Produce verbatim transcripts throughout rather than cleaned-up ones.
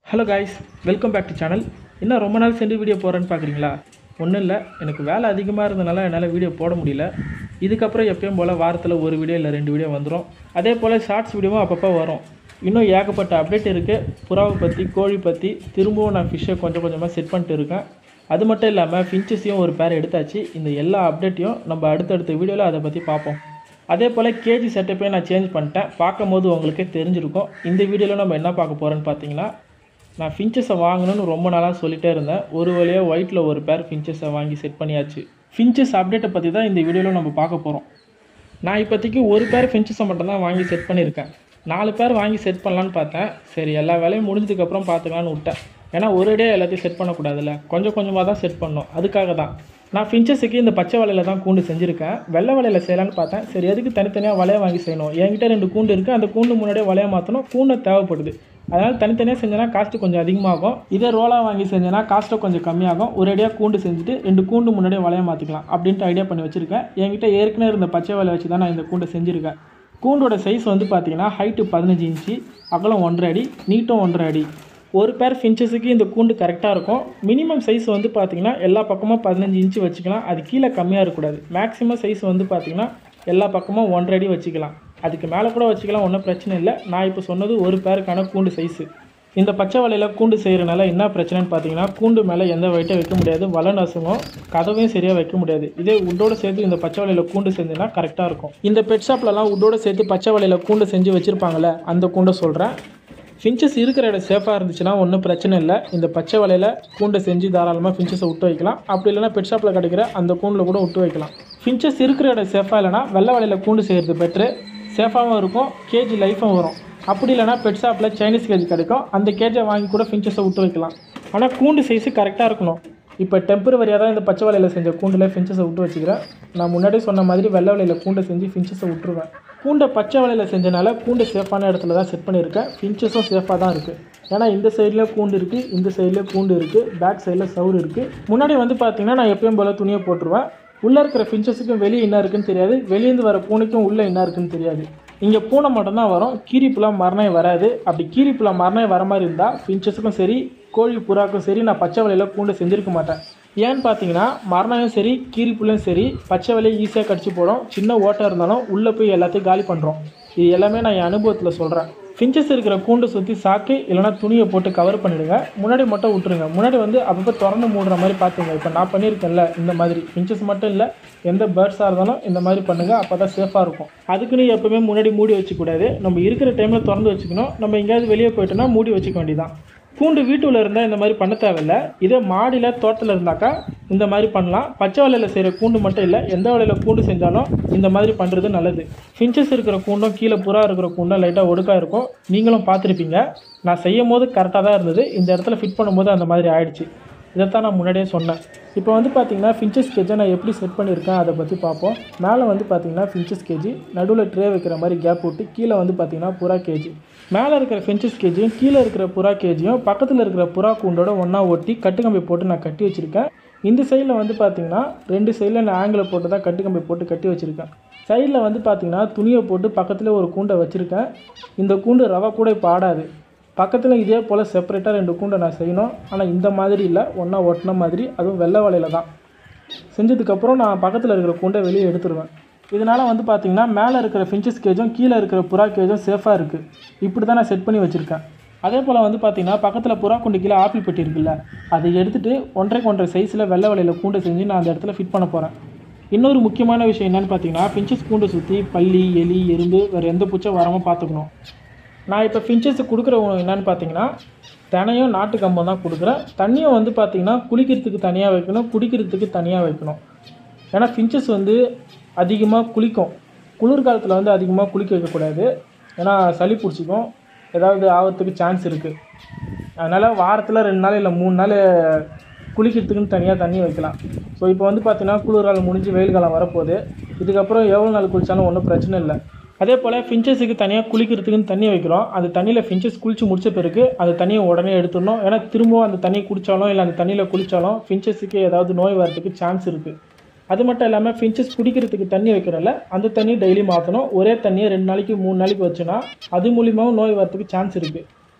Hello guys, welcome back to channel. இன்னும் ரொம்ப நாள் சென்று வீடியோ போடுறேன்னு பார்க்குறீங்களா? ஒன்றும் இல்லை, எனக்கு வேலை அதிகமாக இருந்தனால என்னால் வீடியோ போட முடியல. இதுக்கப்புறம் எப்பயும் போல் வாரத்தில் ஒரு வீடியோ இல்லை ரெண்டு வீடியோ வந்துடும். அதே போல் ஷார்ட்ஸ் வீடியோவும் அப்பப்போ வரும். இன்னும் ஏகப்பட்ட அப்டேட் இருக்குது. புறாவை பற்றி, கோழி பற்றி திரும்பவும் நான் ஃபிஷ்ஷை கொஞ்சம் கொஞ்சமாக செட் பண்ணிட்டு இருக்கேன். அது மட்டும் இல்லாமல் ஃபின்ச்சஸையும் ஒரு பேர் எடுத்தாச்சு. இந்த எல்லா அப்டேட்டையும் நம்ம அடுத்தடுத்த வீடியோவில் அதை பற்றி பார்ப்போம். அதே போல் கேஜி செட்டப்பையும் நான் சேஞ்ச் பண்ணிட்டேன். பார்க்கும் போது உங்களுக்கே தெரிஞ்சிருக்கும். இந்த வீடியோவில் நம்ம என்ன பார்க்க போகிறோன்னு பார்த்தீங்கன்னா, நான் ஃபின்ச்சஸை வாங்கணும்னு ரொம்ப நாளாக சொல்லிகிட்டே இருந்தேன். ஒரு வழியாக ஒயிட்டில் ஒரு பேர் ஃபின்ச்சஸை வாங்கி செட் பண்ணியாச்சு. ஃபின்ச்சஸ் அப்டேட்டை பற்றி தான் இந்த வீடியோவில் நம்ம பார்க்க போகிறோம். நான் இப்போதைக்கு ஒரு பேர் ஃபின்ச்சஸை மட்டும் தான் வாங்கி செட் பண்ணியிருக்கேன். நாலு பேர் வாங்கி செட் பண்ணலான்னு பார்த்தேன். சரி, எல்லா வேலையும் முடிஞ்சதுக்கப்புறம் பார்த்துக்கலான்னு விட்டேன். ஏன்னா ஒரேடியாக எல்லாத்தையும் செட் பண்ணக்கூடாதுல்ல, கொஞ்சம் கொஞ்சமாக தான் செட் பண்ணணும். அதுக்காக தான் நான் ஃபின்ச்சஸுக்கு இந்த பச்சை வலையில் தான் கூண்டு செஞ்சுருக்கேன். வெள்ளை வலையில் செய்யலான்னு பார்த்தேன். சரி, எதுக்கு தனித்தனியாக வலையை வாங்கி செய்யணும்? என்கிட்ட ரெண்டு கூண்டு இருக்குது. அந்த கூண்டு முன்னாடியே வலையை மாற்றணும். கூண்டை தேவைப்படுது. அதனால் தனித்தனியாக செஞ்சேன்னா காஸ்ட்டு கொஞ்சம் அதிகமாகும். இதே ரோலாக வாங்கி செஞ்சேன்னா காஸ்ட்டு கொஞ்சம் கம்மியாகும். ஒரேடியாக கூண்டு செஞ்சுட்டு ரெண்டு கூண்டு முன்னாடியே வலையை மாற்றிக்கலாம் அப்படின்ட்டு ஐடியா பண்ணி வச்சுருக்கேன். என்கிட்ட ஏற்கனவே இருந்த பச்சை வலை வச்சு தான் நான் இந்த கூண்டை செஞ்சுருக்கேன். கூண்டோட சைஸ் வந்து பார்த்திங்கன்னா ஹைட்டு பதினஞ்சு இன்ச்சு, அகலம் ஒன்றரை அடி, நீட்டும் ஒன்றரை அடி. ஒரு பேர் ஃபின்ச்சஸுக்கு இந்த கூண்டு கரெக்டாக இருக்கும். மினிமம் சைஸ் வந்து பார்த்திங்கன்னா எல்லா பக்கமும் பதினஞ்சு இன்ச்சு வச்சுக்கலாம். அது கீழே கம்மியாக இருக்கக்கூடாது. மேக்ஸிமம் சைஸ் வந்து பார்த்திங்கன்னா எல்லா பக்கமும் ஒன்றரை அடி வச்சுக்கலாம். அதுக்கு மேலே கூட வச்சுக்கலாம், ஒன்றும் பிரச்சனை இல்லை. நான் இப்போ சொன்னது ஒரு பேருக்கான கூண்டு சைஸு. இந்த பச்சை வலையில் கூண்டு செய்கிறனால என்ன பிரச்சனைன்னு பார்த்தீங்கன்னா, கூண்டு மேலே எந்த வெயிட்டும் வைக்க முடியாது, வலை நசுங்கும், கதவையும் சரியாக வைக்க முடியாது. இதே உட்டோடு சேர்த்து இந்த பச்சை வலையில் கூண்டு செஞ்சுன்னா கரெக்டாக இருக்கும். இந்த பெட் ஷாப்லலாம் உட்டோடு சேர்த்து பச்சை வலையில் கூண்டு செஞ்சு வச்சுருப்பாங்களே, அந்த கூண்டை சொல்கிறேன். ஃபின்ச்சஸ் இருக்கிற இடம் சேஃபாக இருந்துச்சுன்னா ஒன்றும் பிரச்சனை இல்லை. இந்த பச்சை வலையில் கூண்டை செஞ்சு தாராளமாக ஃபின்ச்சஸை விட்டு வைக்கலாம். அப்படி இல்லைனா பெட் ஷாப்பில் கிடைக்கிற அந்த கூண்டில் கூட விட்டு வைக்கலாம். ஃபின்ச்சஸ் இருக்கிற இடம் சேஃபாக இல்லைனா வெள்ளை வலையில் கூண்டு செய்கிறது பெட்ரு. சேஃபாகவும் இருக்கும், கேஜி லைஃபும் வரும். அப்படி இல்லைனா பெட் ஷாப்பில் சைனீஸ் கேஜ் கிடைக்கும். அந்த கேஜை வாங்கி கூட ஃபின்ச்சஸை விட்டு வைக்கலாம். ஆனால் கூண்டு சைஸு கரெக்டாக இருக்கணும். இப்போ டெம்பரவரியாக தான் இந்த பச்சை வலையில் செஞ்ச கூண்டில் ஃபின்ச்சஸை விட்டு வச்சுக்கிறேன். நான் முன்னாடி சொன்ன மாதிரி வெள்ளை வலையில் கூண்டை செஞ்சு ஃபின்ச்சஸை விட்டுருவேன். கூண்டை பச்சை வலையில் செஞ்சனால கூண்டு சேஃபான இடத்துல தான் செட் பண்ணியிருக்கேன். ஃபின்ச்சஸும் சேஃபாக தான் இருக்குது. ஏன்னா இந்த சைடில் கூண்டு இருக்குது, இந்த சைடில் கூண்டு இருக்குது, பேக் சைடில் சவுறு இருக்குது. முன்னாடி வந்து பார்த்திங்கன்னா நான் எப்பயும் போல் துணியை போட்டுருவேன். உள்ளே இருக்கிற ஃபின்ச்சஸுக்கும் வெளியே என்ன இருக்குன்னு தெரியாது, வெளியேந்து வர பூனைக்கும் உள்ளே என்ன இருக்குன்னு தெரியாது. இங்கே பூனை மட்டும்தான் வரும், கீரிப்புலாம் மரணம் வராது. அப்படி கீரிப்புலாம் மரணம் வர மாதிரி இருந்தால் ஃபின்ச்சஸுக்கும் சரி, கோழி புறாக்கும் சரி, நான் பச்சை வலையில் கூண்டு செஞ்சுருக்க மாட்டேன். ஏன்னு பார்த்தீங்கன்னா, மரணம் சரி, கீரிப்புலையும் சரி, பச்சை வலையை ஈஸியாக கடிச்சு போடும். சின்ன ஓட்டை இருந்தாலும் உள்ளே போய் எல்லாத்தையும் காலி பண்ணுறோம். இது எல்லாமே நான் என் அனுபவத்தில் சொல்கிறேன். ஃபின்ச்சஸ் இருக்கிற கூண்டு சுற்றி சாக்கு இல்லைனா துணியை போட்டு கவர் பண்ணிவிடுங்க. முன்னாடி மட்டும் விட்டுருங்க. முன்னாடி வந்து அப்பப்போ திறந்து மூடுற மாதிரி பார்த்துங்க. இப்போ நான் பண்ணியிருக்கேன்ல இந்த மாதிரி, ஃபின்ச்சஸ் மட்டும் இல்லை, எந்த பேர்ட்ஸாக இருந்தாலும் இந்த மாதிரி பண்ணுங்கள். அப்போ தான் சேஃபாக இருக்கும். அதுக்குன்னு எப்போவுமே முன்னாடி மூடி வச்சுக்கூடாது. நம்ம இருக்கிற டைமில் திறந்து வச்சுக்கணும். நம்ம எங்கேயாவது வெளியே போயிட்டோன்னா மூடி வச்சுக்க வேண்டியதான். கூண்டு வீட்டுள்ள இருந்தால் இந்த மாதிரி பண்ண தேவையில்லை. இதே மாடியில் தோட்டத்தில் இருந்தாக்கா இந்த மாதிரி பண்ணலாம். பச்சை வலையில் செய்கிற கூண்டு மட்டும் இல்லை, எந்த வலையில் கூண்டு செஞ்சாலும் இந்த மாதிரி பண்ணுறது நல்லது. ஃபின்ச்சஸ் இருக்கிற கூண்டும் கீழே புறா இருக்கிற கூண்டும் லைட்டாக ஒடுக்காக இருக்கும். நீங்களும் பார்த்துருப்பீங்க. நான் செய்யும் போது கரெக்டாக தான் இருந்தது. இந்த இடத்துல ஃபிட் பண்ணும்போது அந்த மாதிரி ஆயிடுச்சு. இதைத்தான் நான் முன்னாடியே சொன்னேன். இப்போ வந்து பார்த்திங்கன்னா ஃபின்ச்சஸ் கேஜை நான் எப்படி செட் பண்ணியிருக்கேன் அதை பற்றி பார்ப்போம். மேலே வந்து பார்த்திங்கன்னா ஃபின்ச்சஸ் கேஜி, நடுவில் ட்ரே வைக்கிற மாதிரி கேப் விட்டு கீழே வந்து பார்த்திங்கன்னா புறா கேஜி. மேலே இருக்கிற ஃபின்ச்சஸ் கேஜியும் கீழே இருக்கிற புறா கேஜியும் பக்கத்தில் இருக்கிற புறா கூண்டோட ஒன்றா ஒட்டி கட்டுக்கம்பி போட்டு நான் கட்டி வச்சுருக்கேன். இந்த சைடில் வந்து பார்த்திங்கன்னா ரெண்டு சைடில் நான் ஆங்கிள் போட்டு தான் கட்டுக்கம்பி போட்டு கட்டி வச்சுருக்கேன். சைடில் வந்து பார்த்திங்கன்னா துணியை போட்டு பக்கத்தில் ஒரு கூண்டை வச்சுருக்கேன். இந்த கூண்டு ரவை கூட இப்போ ஆடாது. பக்கத்தில் இதே போல் செப்பரேட்டாக ரெண்டு கூண்டை நான் செய்யணும். ஆனால் இந்த மாதிரி இல்லை, ஒன்றா ஒட்டின மாதிரி, அதுவும் வெள்ளை வலையில் தான் செஞ்சதுக்கப்புறம் நான் பக்கத்தில் இருக்கிற கூண்டை வெளியே எடுத்துருவேன். இதனால் வந்து பார்த்திங்கன்னா மேலே இருக்கிற ஃபின்ச்சஸ் கேஜும் கீழே இருக்கிற புறா கேஜும் சேஃபாக இருக்குது. இப்படி தான் நான் செட் பண்ணி வச்சுருக்கேன். அதே போல் வந்து பார்த்திங்கன்னா பக்கத்தில் புறா கூண்டு கீழே ஆப்பிள் பெட்டி இருக்குல்ல, அதை எடுத்துகிட்டு ஒன்றரைக்கு ஒன்றரை சைஸில் வெள்ளை வலையில் கூண்டை செஞ்சு நான் அந்த இடத்துல ஃபிட் பண்ண போகிறேன். இன்னொரு முக்கியமான விஷயம் என்னென்னு பார்த்தீங்கன்னா, ஃபின்ச்சஸ் கூண்டை சுற்றி பல்லி, எலி, எறும்பு வேறு எந்த பூச்சும் வராமல் பார்த்துக்கணும். நான் இப்போ ஃபின்ச்சஸுக்கு கொடுக்குற உணவு என்னென்னு பார்த்தீங்கன்னா, தினையும் நாட்டு கம்பம் தான் கொடுக்குறேன். தண்ணியும் வந்து பார்த்திங்கன்னா குளிக்கிறதுக்கு தனியாக வைக்கணும், குடிக்கிறதுக்கு தனியாக வைக்கணும். ஏன்னா ஃபின்ச்சஸ் வந்து அதிகமாக குளிக்கும். குளிர்காலத்தில் வந்து அதிகமாக குளிக்க வைக்கக்கூடாது. ஏன்னா சளி பிடிச்சிக்கும், ஏதாவது ஆகிறதுக்கு சான்ஸ் இருக்குது. அதனால் வாரத்தில் ரெண்டு நாள் இல்லை மூணு நாள் குளிக்கிறதுக்குன்னு தனியாக தண்ணி வைக்கலாம். ஸோ இப்போ வந்து பார்த்திங்கன்னா குளிர்காலம் முடிஞ்சு வெயில் காலம் வரப்போகுது. இதுக்கப்புறம் எவ்வளோ நாள் குளித்தாலும் ஒன்றும் பிரச்சனை இல்லை. அதே போல் ஃபின்ச்சஸுக்கு தனியாக குளிக்கிறதுக்குன்னு தண்ணி வைக்கிறோம். அந்த தண்ணியில் ஃபின்ச்சஸ் குளித்து முடிச்ச பிறகு அந்த தண்ணியை உடனே எடுத்துடணும். ஏன்னா திரும்பவும் அந்த தண்ணியை குடித்தாலும் இல்லை அந்த தண்ணியில் குளித்தாலும் ஃபின்ச்சஸுக்கு ஏதாவது நோய் வரதுக்கு சான்ஸ் இருக்குது. அது மட்டும் இல்லாமல் ஃபின்ச்சஸ் குடிக்கிறதுக்கு தண்ணி வைக்கிறனால அந்த தண்ணி டெய்லி மாற்றணும். ஒரே தண்ணியை ரெண்டு நாளைக்கு மூணு நாளைக்கு வச்சோன்னா அது மூலியமாகவும் நோய் வரதுக்கு சான்ஸ் இருக்குது.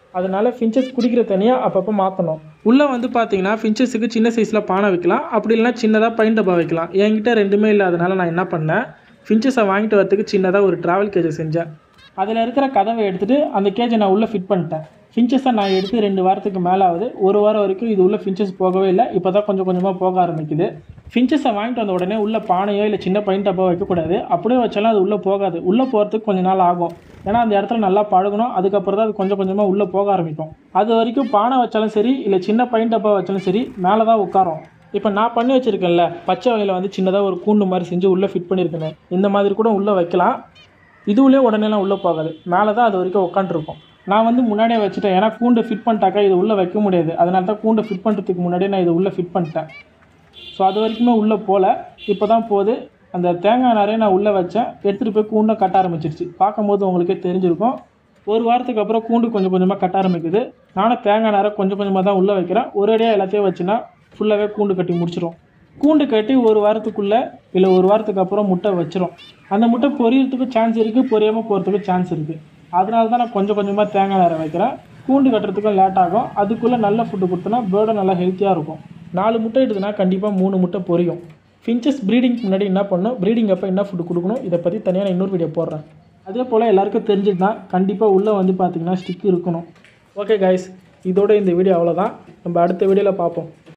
அதனால் ஃபின்ச்சஸ் குடிக்கிற தனியாக அப்பப்போ மாற்றணும். உள்ளே வந்து பார்த்தீங்கன்னா ஃபின்ச்சஸுக்கு சின்ன சைஸில் பானை வைக்கலாம், அப்படி இல்லைனா சின்னதாக பைன் டப்பா வைக்கலாம். என்கிட்ட ரெண்டுமே இல்லாதனால நான் என்ன பண்ணேன், ஃபின்ச்சஸை வாங்கிட்டு வரதுக்கு சின்னதாக ஒரு ட்ராவல் கேஜை செஞ்சேன். அதில் இருக்கிற கதவை எடுத்துகிட்டு அந்த கேஜை நான் உள்ளே ஃபிட் பண்ணிட்டேன். ஃபின்ச்சஸை நான் எடுத்து ரெண்டு வாரத்துக்கு மேலே ஆகுது. ஒரு வாரம் வரைக்கும் இது உள்ளே ஃபின்ச்சஸ் போகவே இல்லை. இப்போ தான் கொஞ்சம் கொஞ்சமாக போக ஆரம்பிக்குது. ஃபின்ச்சஸை வாங்கிட்டு வந்த உடனே உள்ளே பானையோ இல்லை சின்ன பைன் டப்பா வைக்கக்கூடாது. அப்படியே வச்சாலும் அது உள்ளே போகாது. உள்ளே போகிறதுக்கு கொஞ்சம் நாள் ஆகும். ஏன்னா அந்த இடத்துல நல்லா பழகணும். அதுக்கப்புறம் தான் அது கொஞ்சம் கொஞ்சமாக உள்ளே போக ஆரம்பிக்கும். அது வரைக்கும் பானை வச்சாலும் சரி இல்லை சின்ன பைன் டப்பா வச்சாலும் சரி மேலே தான் உட்காரும். இப்போ நான் பண்ணி வச்சுருக்கேன்ல பச்சை வகையில் வந்து சின்னதாக ஒரு கூண்டு மாதிரி செஞ்சு உள்ளே ஃபிட் பண்ணியிருக்கேன். இந்த மாதிரி கூட உள்ளே வைக்கலாம். இதுவுலேயே உடனேலாம் உள்ளே போகாது. மேலே தான் அது வரைக்கும் உட்காந்துருக்கும். நான் வந்து முன்னாடியே வச்சுட்டேன். ஏன்னா கூண்டை ஃபிட் பண்ணிட்டாக்கா இது உள்ளே வைக்க முடியாது. அதனால தான் கூண்டை ஃபிட் பண்ணுறதுக்கு முன்னாடியே நான் இதை உள்ளே ஃபிட் பண்ணிட்டேன். ஸோ அது வரைக்குமே உள்ளே போகல. இப்போ தான் போகுது. அந்த தேங்காய் நிறைய நான் உள்ளே வச்சேன். எடுத்துகிட்டு போய் கூண்டை கட்ட ஆரம்பிச்சிருச்சு. பார்க்கும்போது உங்களுக்கே தெரிஞ்சிருக்கும். ஒரு வாரத்துக்கு அப்புறம் கூண்டு கொஞ்சம் கொஞ்சமாக கட்ட ஆரம்பிக்குது. நானும் தேங்காய் நிறைய கொஞ்சம் கொஞ்சமாக தான் உள்ளே வைக்கிறேன். ஒரேடியாக எல்லாத்தையும் வச்சுன்னா ஃபுல்லாகவே கூண்டு கட்டி முடிச்சிடும். கூண்டு கட்டி ஒரு வாரத்துக்குள்ளே இல்லை ஒரு வாரத்துக்கு அப்புறம் முட்டை வச்சிரும். அந்த முட்டை பொரியறதுக்கு சான்ஸ் இருக்குது, பொரியாமல் போகிறதுக்கு சான்ஸ் இருக்குது. அதனால தான் நான் கொஞ்சம் கொஞ்சமாக தேங்காய் நேரம் வைக்கிறேன். கூண்டு கட்டுறதுக்கும் லேட் ஆகும். அதுக்குள்ளே நல்ல ஃபுட்டு கொடுத்தோன்னா பேர்டும் நல்லா ஹெல்த்தியாக இருக்கும். நாலு முட்டை எடுத்துனா கண்டிப்பாக மூணு முட்டை பொரியும். ஃபின்ச்சஸ் ப்ரீடிங்க்கு முன்னாடி என்ன பண்ணணும், ப்ரீடிங் அப்போ என்ன ஃபுட்டு கொடுக்கணும், இதை பற்றி தனியாக நான் இன்னொரு வீடியோ போடுறேன். அதே போல் எல்லாருக்கும் தெரிஞ்சது தான் கண்டிப்பாக உள்ளே வந்து பார்த்திங்கன்னா ஸ்டிக் இருக்கணும். ஓகே கைஸ், இதோட இந்த வீடியோ அவ்வளோதான். நம்ம அடுத்த வீடியோவில் பார்ப்போம்.